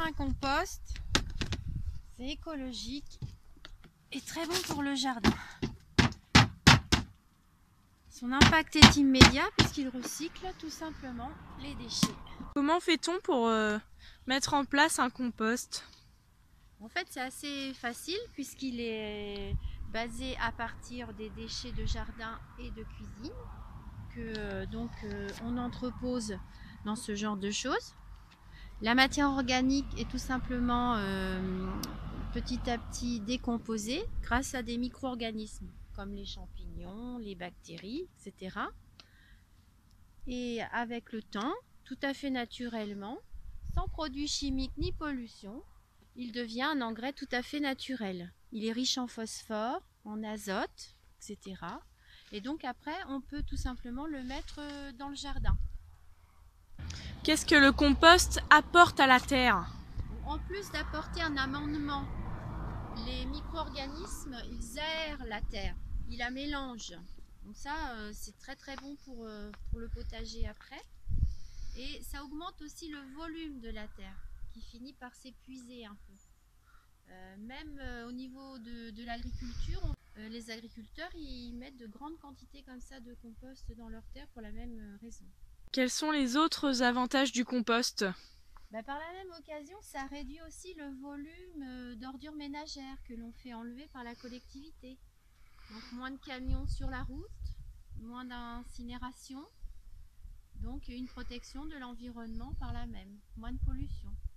un compost, c'est écologique et très bon pour le jardin. Son impact est immédiat puisqu'il recycle tout simplement les déchets. Comment fait-on pour mettre en place un compost? En fait, c'est assez facile puisqu'il est basé à partir des déchets de jardin et de cuisine que on entrepose dans ce genre de choses. La matière organique est tout simplement petit à petit décomposée grâce à des micro-organismes comme les champignons, les bactéries, etc. Et avec le temps, tout à fait naturellement, sans produits chimiques ni pollution, il devient un engrais tout à fait naturel. Il est riche en phosphore, en azote, etc. Et donc après, on peut tout simplement le mettre dans le jardin. Qu'est-ce que le compost apporte à la terre? En plus d'apporter un amendement, les micro-organismes, ils aèrent la terre, ils la mélangent. Donc ça, c'est très très bon pour le potager après. Et ça augmente aussi le volume de la terre, qui finit par s'épuiser un peu. Même au niveau de l'agriculture, les agriculteurs, ils mettent de grandes quantités comme ça de compost dans leur terre pour la même raison. Quels sont les autres avantages du compost? Par la même occasion, ça réduit aussi le volume d'ordures ménagères que l'on fait enlever par la collectivité. Donc moins de camions sur la route, moins d'incinération, donc une protection de l'environnement par là même, moins de pollution.